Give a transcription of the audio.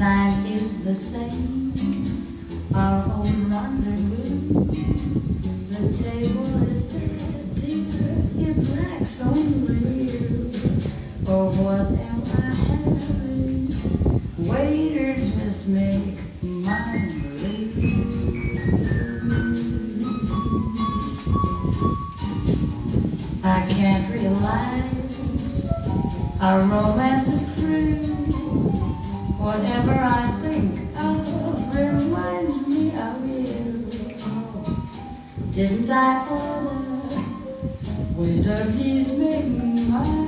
time is the same, our old rendezvous. The table is set, dear, it lacks only you. Oh, what am I having? Waiter, just make mine believe. I can't realize our romance is through. Whatever I think of reminds me of you. Oh, didn't I order? Waiter, please make mine.